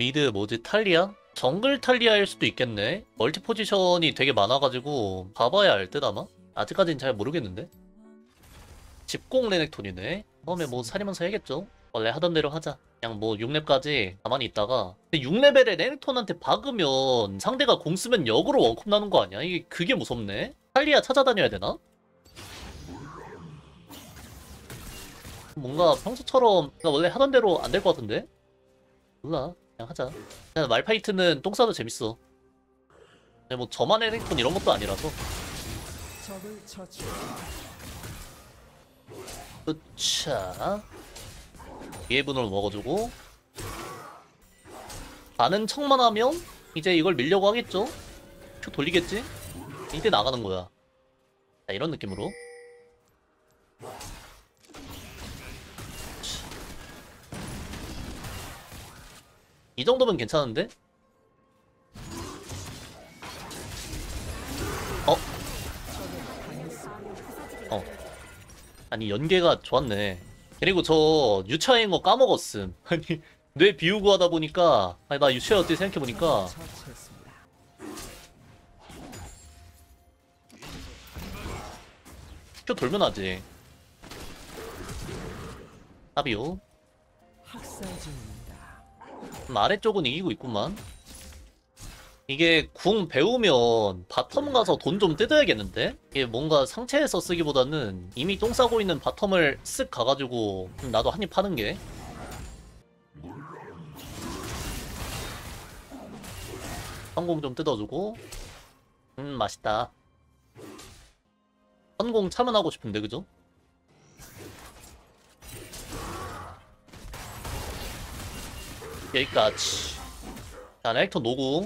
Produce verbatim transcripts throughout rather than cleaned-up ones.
미드 뭐지? 탈리아? 정글 탈리아일 수도 있겠네. 멀티 포지션이 되게 많아가지고 봐봐야 알 듯 아마? 아직까진 잘 모르겠는데. 집공 레넥톤이네. 처음에 뭐 사리면서 해야겠죠. 원래 하던 대로 하자. 그냥 뭐 육 렙까지 가만히 있다가. 근데 육 레벨에 레넥톤한테 박으면 상대가 공 쓰면 역으로 원컵 나는 거 아니야? 이게 그게 무섭네. 탈리아 찾아다녀야 되나? 뭔가 평소처럼 그냥 원래 하던 대로 안 될 것 같은데? 몰라. 그냥 하자. 그냥 말파이트는 똥 싸도 재밌어. 근데 뭐 저만의 레넥톤 이런 것도 아니라서. 으차. 예분을 먹어주고 가는 척만 하면 이제 이걸 밀려고 하겠죠? 큐 돌리겠지? 이때 나가는 거야. 자, 이런 느낌으로. 이 정도면 괜찮은데? 어? 어. 아니 연계가 좋았네. 그리고 저 유차인 거 까먹었음. 아니 뇌 비우고 하다 보니까 아니 나 유차였지 생각해보니까 큐 돌면 하지. 답이요. 음, 아래쪽은 이기고 있구만. 이게 궁 배우면 바텀 가서 돈 좀 뜯어야겠는데? 이게 뭔가 상체에서 쓰기보다는 이미 똥 싸고 있는 바텀을 쓱 가가지고 나도 한입 파는 게. 선공 좀 뜯어주고. 음 맛있다. 선공 참여하고 싶은데 그죠? 여기까지. 자 렉터 노궁.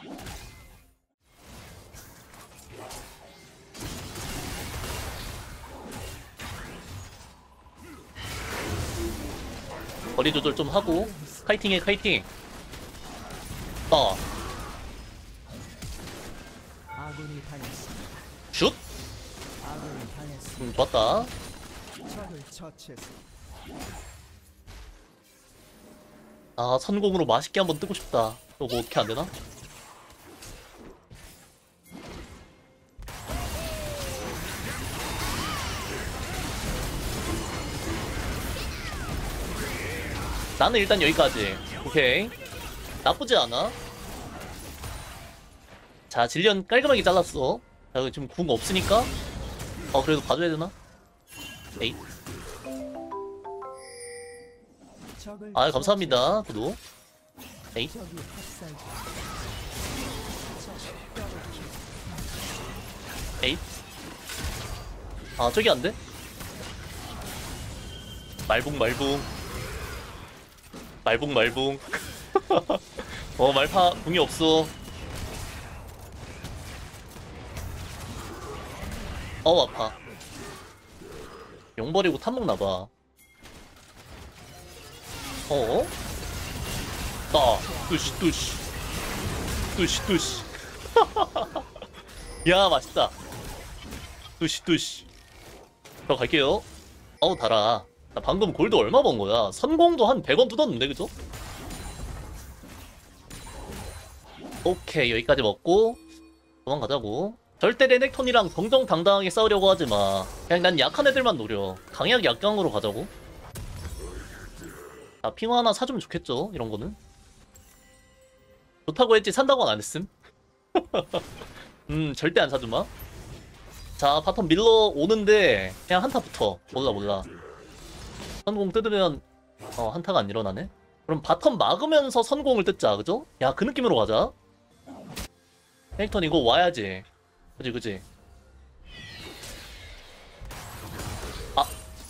거리 조절 좀 하고 카이팅해 카이팅. 어. 슛. 음 좋았다. 아 선공으로 맛있게 한번 뜨고 싶다. 이거 뭐 어떻게 안되나? 나는 일단 여기까지. 오케이. 나쁘지 않아. 자 질리언 깔끔하게 잘랐어. 자 지금 궁 없으니까 어 그래도 봐줘야 되나? 에잇. 아 감사합니다 구독. 에잇. 에잇. 아 저기 안돼? 말붕 말붕 말붕 말붕. 어 말파 궁이 없어. 어 아파. 용 버리고 탑먹나봐. 어? 나 뚜시 뚜시 뚜시 뚜시. 야 맛있다. 뚜시 뚜시. 저 갈게요. 어우 달아. 나 방금 골드 얼마 번 거야? 선공도 한 백 원 뜯었는데 그죠? 오케이 여기까지 먹고 도망가자고. 절대 레넥톤이랑 정정당당하게 싸우려고 하지마. 그냥 난 약한 애들만 노려. 강약 약강으로 가자고. 아 핑화 하나 사주면 좋겠죠 이런거는. 좋다고 했지 산다고는 안했음. 음 절대 안 사주마. 자 바텀 밀러 오는데 그냥 한타 붙어. 몰라 몰라. 선공 뜯으면 어 한타가 안 일어나네. 그럼 바텀 막으면서 선공을 뜯자 그죠? 야 그 느낌으로 가자. 헬턴 이거 와야지. 그지 그지. 아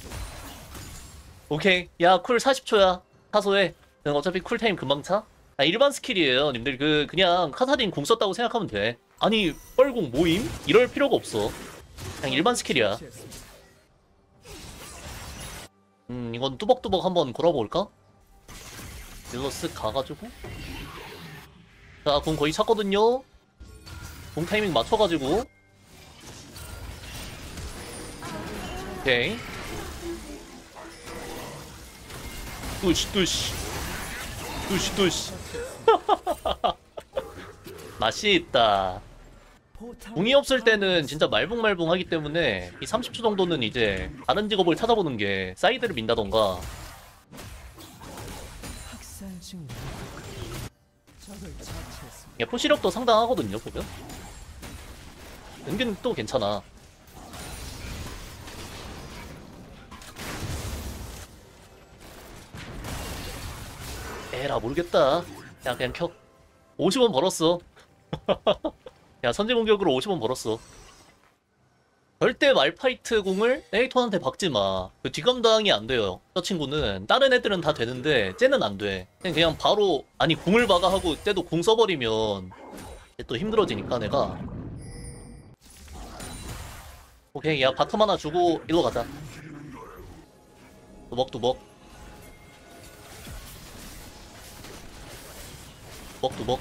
오케이. 야 쿨 사십 초야 사소해. 어차피 쿨타임 금방 차. 아 일반 스킬이에요 님들. 그 그냥 카사딘 궁 썼다고 생각하면 돼. 아니 뻘궁 모임? 이럴 필요가 없어. 그냥 일반 스킬이야. 음 이건 뚜벅뚜벅 한번 걸어볼까? 일로 쓱 가가지고 자 궁 거의 찼거든요. 궁 타이밍 맞춰가지고 오케이. 뚜시 뚜시 뚜시 뚜시 맛이 있다. 궁이 없을 때는 진짜 말붕말붕 하기 때문에 이 삼십 초 정도는 이제 다른 직업을 찾아보는 게 사이드를 민다던가. 야, 포시력도 상당하거든요, 보면. 은근 또 괜찮아. 에라, 모르겠다. 야, 그냥 켜. 오십 원 벌었어. 야, 선제 공격으로 오십 원 벌었어. 절대 말파이트 공을 에이톤한테 박지 마. 그 뒷감당이 안 돼요. 저 친구는. 다른 애들은 다 되는데 쟤는 안 돼. 그냥, 그냥 바로 아니 궁을 박아 하고 쟤도 궁 써버리면 또 힘들어지니까 내가. 오케이, 야 바텀 하나 주고 일로 가자. 두벅두벅. 두벅두벅.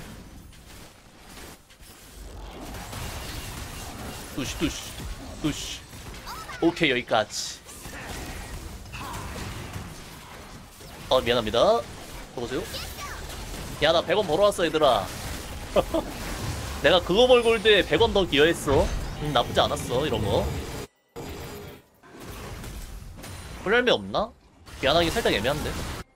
뚜시 뚜시 뚜시. 오케이, 여기까지. 어, 미안합니다. 보세요. 야, 나 백 원 벌어왔어, 얘들아. 내가 그거 벌 골드에 백 원 더 기여했어. 음, 나쁘지 않았어, 이런 거. 불열매 없나? 귀환하기 살짝 애매한데.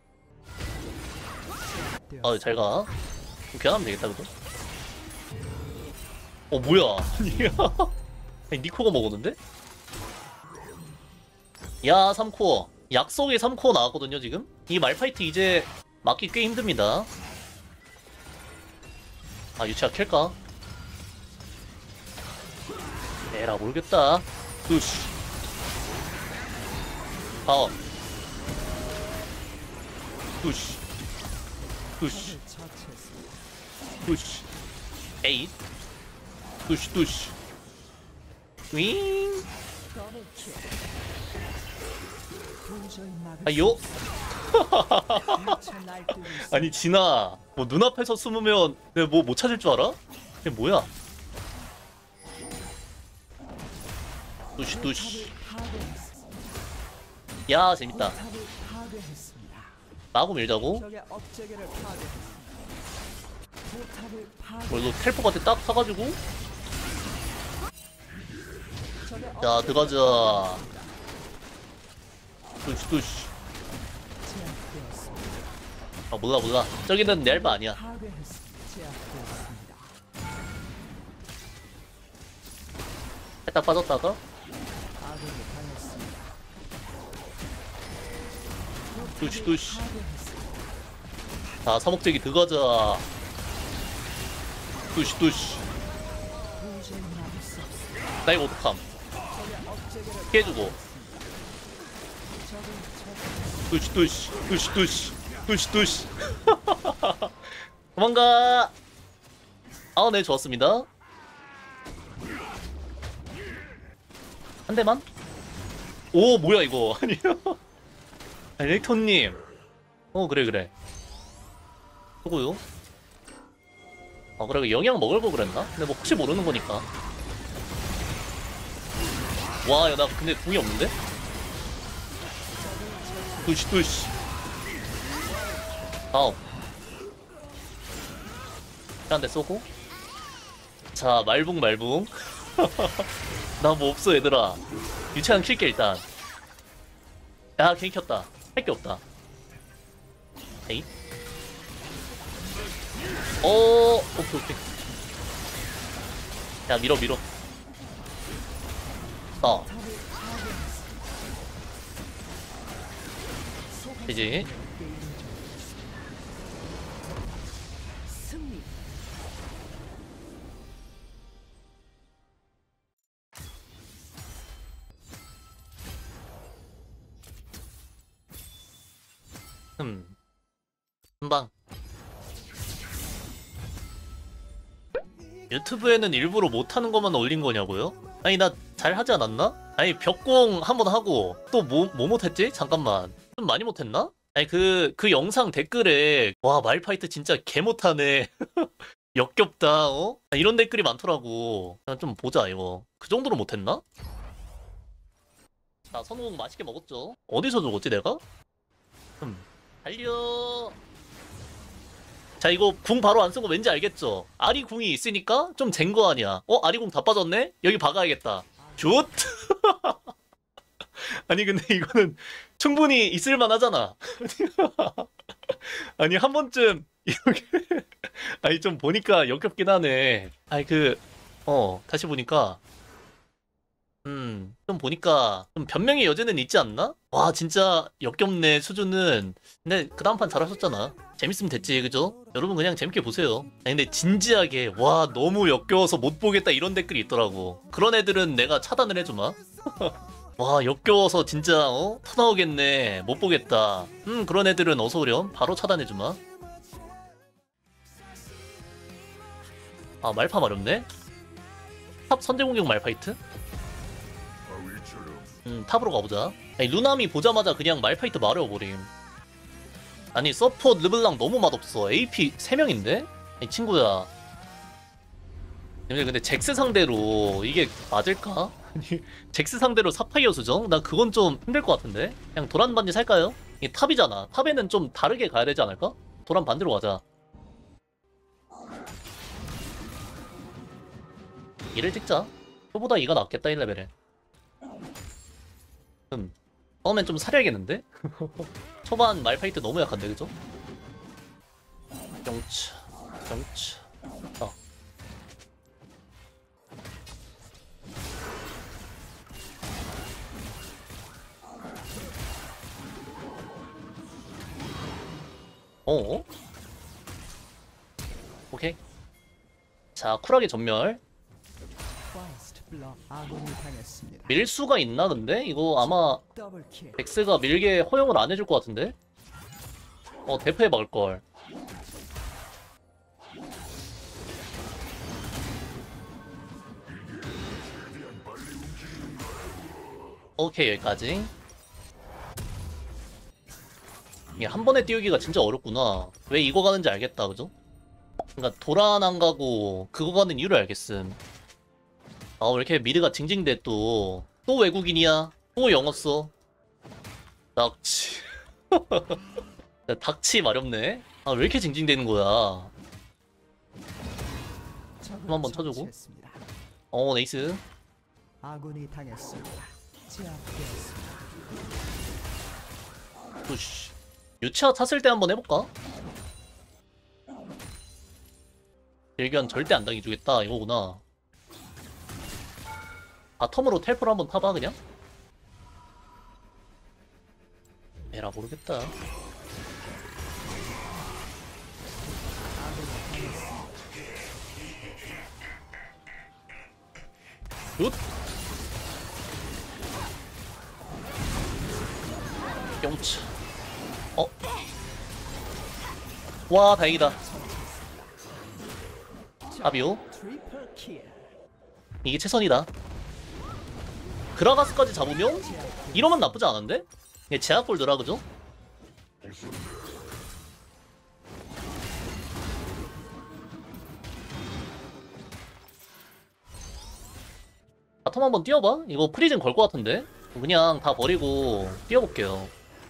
어, 잘 가. 귀환하면 되겠다, 그죠? 어, 뭐야. 아니, 니코가 먹었는데? 야, 삼 코어. 약속의 삼 코어 나왔거든요, 지금? 이 말파이트 이제 막기 꽤 힘듭니다. 아, 유치아 캘까? 에라, 모르겠다. 으쉬. 다음. 으쉬. 으쉬. 으쉬. 에잇. 으쉬, 으쉬. 윙. 아요? 아니 진아, 뭐 눈앞에서 숨으면 내가 뭐 못 찾을 줄 알아? 이게 뭐야? 뚜시 뚜시. 야, 재밌다. 마구 밀자고? 뭐 이거 텔포한테 딱 사가지고? 자, 들어가자. 뚜시 뚜시. 아, 몰라 몰라. 저기는 내 알바 아니야. 살짝 빠졌다가 뚜시 뚜시. 자, 사목재기 들어가자. 뚜시 뚜시. 나 이거 어떡함. 피해주고. 뚜시 뚜시 뚜시 뚜시 뚜시 뚜시. 도망가. 아, 네, 좋았습니다. 한 대만? 오, 뭐야 이거. 아니요. 렉터님. 어, 그래 그래. 그거요? 아, 그래, 영양 먹을 거 그랬나? 근데 뭐 혹시 모르는 거니까. 와, 야, 나 근데 궁이 없는데? 뚜시 뚜시. 다음. 한 대 쏘고. 자, 말붕 말붕. 나 뭐 없어, 얘들아. 유치한 킬게 일단. 야, 괜히 켰다. 할 게 없다. 에이. 어, 오케이 오케이. 야, 밀어 밀어. 어. 이제. 음. 한방. 유튜브에는 일부러 못하는 것만 올린 거냐고요? 아니, 나 잘하지 않았나? 아니, 벽공 한번 하고 또 뭐, 뭐 못했지? 잠깐만, 좀 많이 못했나? 아니, 그, 그 영상 댓글에 와, 말파이트 진짜 개 못하네. 역겹다, 어? 이런 댓글이 많더라고. 그냥 좀 보자, 이거. 그 정도로 못했나? 자, 선홍 맛있게 먹었죠? 어디서 죽었지, 내가? 음. 달려. 자, 이거 궁 바로 안 쓰고 왠지 알겠죠? 아리 궁이 있으니까 좀 젠 거 아니야. 어? 아리 궁 다 빠졌네? 여기 박아야겠다. 굿! 아니, 근데 이거는 충분히 있을만 하잖아. 아니, 한 번쯤, 이렇게. 아니, 좀 보니까 역겹긴 하네. 아니, 그, 어, 다시 보니까. 음, 좀 보니까 좀 변명의 여지는 있지 않나? 와, 진짜 역겹네, 수준은. 근데 그 다음 판 잘하셨잖아. 재밌으면 됐지, 그죠? 여러분 그냥 재밌게 보세요. 아니, 근데 진지하게, 와, 너무 역겨워서 못 보겠다 이런 댓글이 있더라고. 그런 애들은 내가 차단을 해주마. 와, 역겨워서 진짜, 어? 토 나오겠네. 못 보겠다. 음, 그런 애들은 어서 오렴. 바로 차단해주마. 아, 말파 마렵네? 탑 선제공격 말파이트? 음, 탑으로 가보자. 아니, 루나미 보자마자 그냥 말파이트 마려워버림. 아니, 서포트 르블랑 너무 맛없어. 에이피 세 명인데? 아니, 친구야. 근데 잭스 상대로 이게 맞을까? 아니, 잭스 상대로 사파이어 수정? 난 그건 좀 힘들 것 같은데? 그냥 도란 반지 살까요? 이게 탑이잖아. 탑에는 좀 다르게 가야 되지 않을까? 도란 반대로 가자. 이를 찍자. 초보다 이가 낫겠다, 일 레벨에. 음. 처음엔 좀 사려야겠는데? 초반 말파이트 너무 약한데, 그죠? 경차, 경차. 아. 어? 오케이. 자, 쿨하게 전멸. 밀 수가 있나 근데? 이거 아마 덱스가 밀게 허용을 안 해줄 것 같은데? 어, 대표에 막을걸. 오케이, 여기까지. 이게 한 번에 띄우기가 진짜 어렵구나. 왜 이거 가는지 알겠다, 그죠? 그니까 도란 안 가고 그거 가는 이유를 알겠음. 아, 왜 이렇게 미드가 징징대 또. 또 외국인이야. 또 영어 써. 닥치. 야, 닥치 마렵네. 아, 왜 이렇게 징징대는 거야. 한번 쳐주고. 어, 네이스. 아군이 당했습니다. 제압되었습니다. 푸쉬. 유치아 탔을 때 한번 해볼까? 일견 절대 안 당해주겠다 이거구나. 바텀으로 텔포를 한번 타봐 그냥? 에라 모르겠다. 굿! 영차. 어? 와, 다행이다. 아비오. 이게 최선이다. 그라가스까지 잡으면 이러면 나쁘지 않은데? 이게 제압골드라 그죠? 바텀 한번 뛰어봐? 이거 프리즌 걸 것 같은데? 그냥 다 버리고 뛰어볼게요.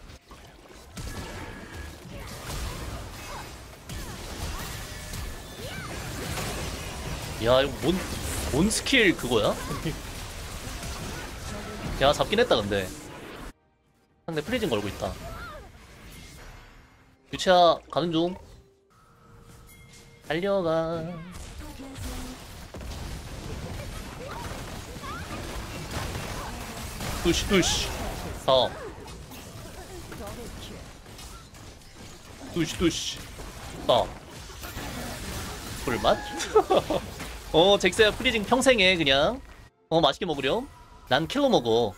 야, 이거 뭔, 뭔 스킬 그거야? 야, 잡긴 했다 근데. 상대 프리즌 걸고 있다. 유치아 가는 중. 달려가. 뚜시 뚜시. 어. 뚜시 뚜시. 어. 불맛? 어, 잭스야 프리징 평생에 그냥. 어, 맛있게 먹으렴. 난 킬로 먹어.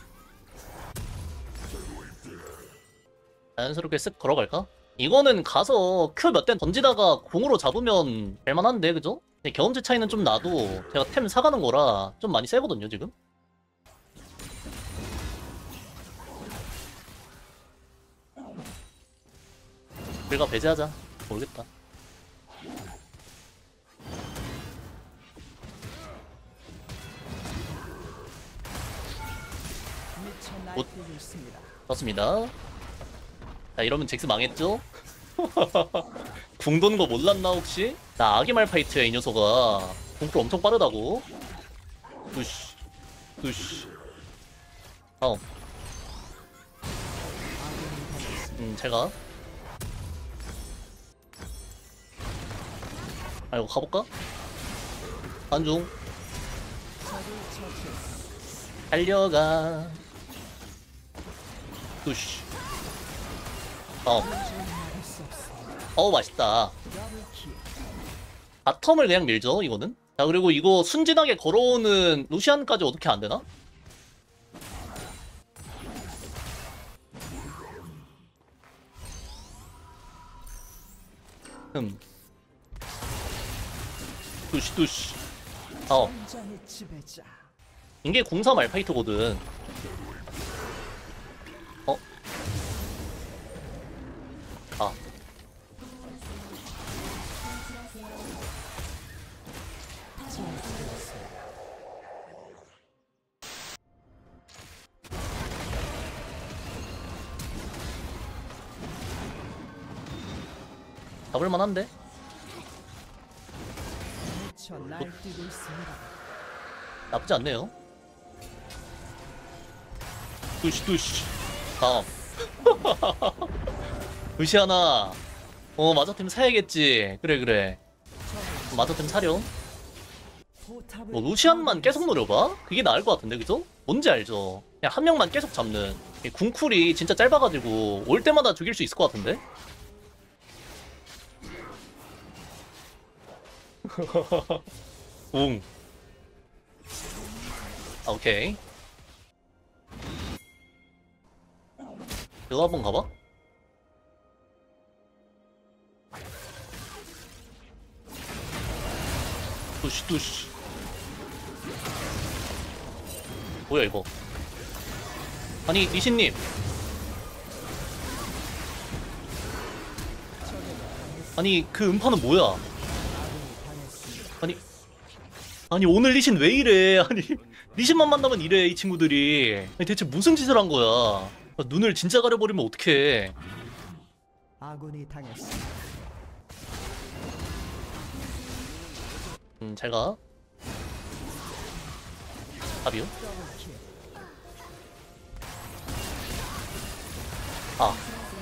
자연스럽게 쓱 걸어갈까? 이거는 가서 큐 몇 대 던지다가 공으로 잡으면 될만한데, 그죠? 근데 경험치 차이는 좀 나도 제가 템 사가는 거라 좀 많이 세거든요, 지금? 우리가 배제하자. 모르겠다. 곧 좋습니다. 자, 이러면 잭스 망했죠? 궁 도는 거 몰랐나 혹시? 나 아기 말파이트야 이 녀석아. 궁풀 엄청 빠르다고. 두시 두시. 다음. 음 제가 아 이거 가볼까? 안중 달려가. 두시. 다음. 어우 맛있다. 바텀을 그냥 밀죠 이거는. 자 그리고 이거 순진하게 걸어오는 루시안까지 어떻게 안되나? 흠. 두시 두시. 어 이게 공삼 알파이트거든. 어? 아 잡을만한데? 나쁘지 않네요. 두시 두시. 다음. 루시아나 어 마저템 사야겠지. 그래 그래 마저템 사렴. 뭐 루시안만 계속 노려봐? 그게 나을 것 같은데 그죠? 뭔지 알죠? 그냥 한 명만 계속 잡는. 이 궁쿨이 진짜 짧아가지고 올 때마다 죽일 수 있을 것 같은데? 웅. 아, 오케이. 이거 한번 가봐. 두시 두시. 뭐야 이거? 아니 니신님. 아니 그 음파는 뭐야? 아니 아니 오늘 리신 왜 이래? 아니 리신만 만나면 이래 이 친구들이. 아니 대체 무슨 짓을 한 거야? 눈을 진짜 가려버리면 어떡해. 아군이 당했습니다. 음 잘가. 답이요? 아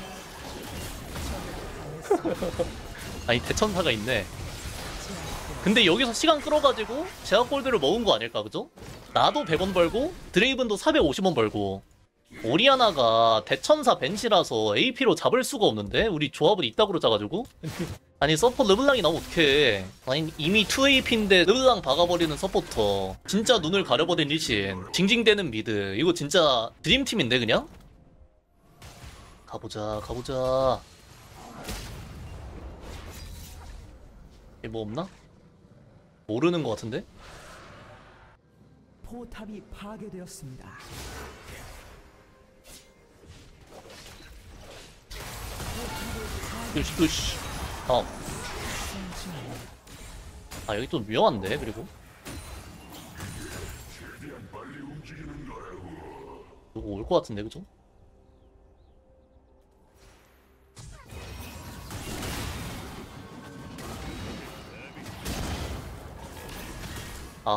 아니 대천사가 있네. 근데 여기서 시간 끌어가지고 제약 골드를 먹은 거 아닐까 그죠? 나도 백 원 벌고 드레이븐도 사백오십 원 벌고. 오리아나가 대천사 벤시라서 에이피로 잡을 수가 없는데 우리 조합은 이따구로 짜가지고. 아니 서포 르블랑이 나오면 어떡해. 아니 이미 투 에이피인데 르블랑 박아버리는 서포터. 진짜 눈을 가려버린 리신. 징징대는 미드. 이거 진짜 드림팀인데 그냥? 가보자 가보자. 얘 뭐 없나? 모르는 것 같은데? 포탑이 파괴되었습니다. 으쌰 으쌰. 다음. 아 여기 좀 위험한데 그리고 이거 올 것 같은데 그죠? 아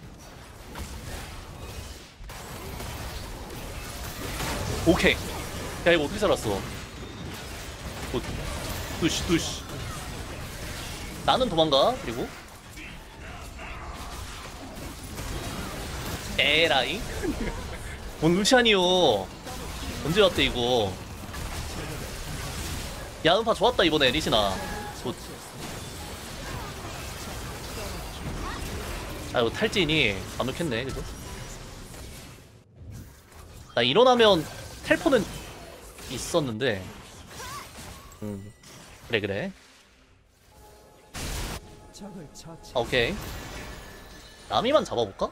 오케이. 야 이거 어떻게 살았어? 굿. 뚜시 뚜시. 나는 도망가. 그리고 에라이. 뭔 루시안이요. 언제 왔대 이거. 야 음파 좋았다 이번에 리시나. 굿. 아이고 탈진이 완벽했네 그죠? 나 일어나면 텔포는 있었는데. 음 그래 그래. 아, 오케이. 나미만 잡아볼까?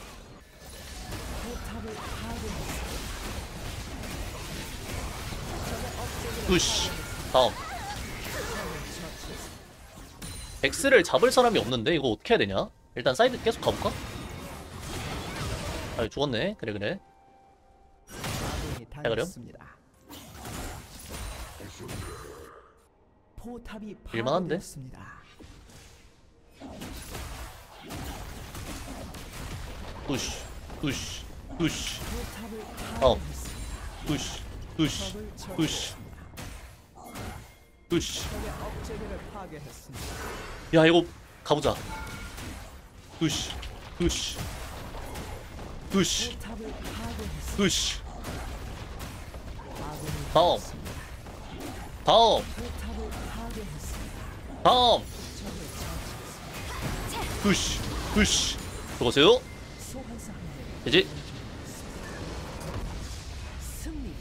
으쉬. 다음. 백스를 잡을 사람이 없는데 이거 어떻게 해야 되냐? 일단 사이드 계속 가볼까? 아 죽었네. 그래 그래. 잘 그래요? 포탑이 일만한데? 파괴되었습니다. 푸시 푸시 푸시 포탑을 어. 파괴했습니다. 푸시 푸시 적을 푸시 처치했습니다. 푸시. 적의 업체계를 파괴했습니다. 야 이거 가보자. 푸시 푸시 푸시 포탑을 파괴했습니다. 푸시. 아군이 다음. 당했습니다. 다음 포탑을 파괴했습니다. 다음 적을 처치했습니다. 푸시 푸시. 들어가세요. 소환사 한 명. 되지? 승리.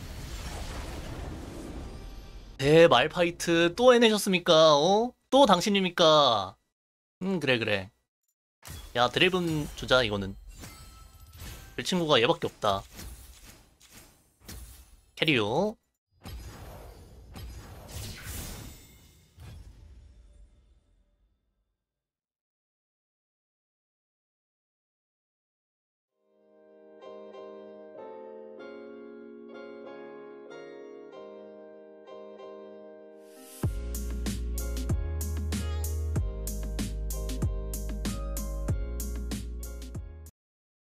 대말 파이트 또 해내셨습니까? 어? 또 당신입니까? 음 그래 그래. 야 드래곤 주자 이거는. 그 친구가 얘밖에 없다. 캐리어.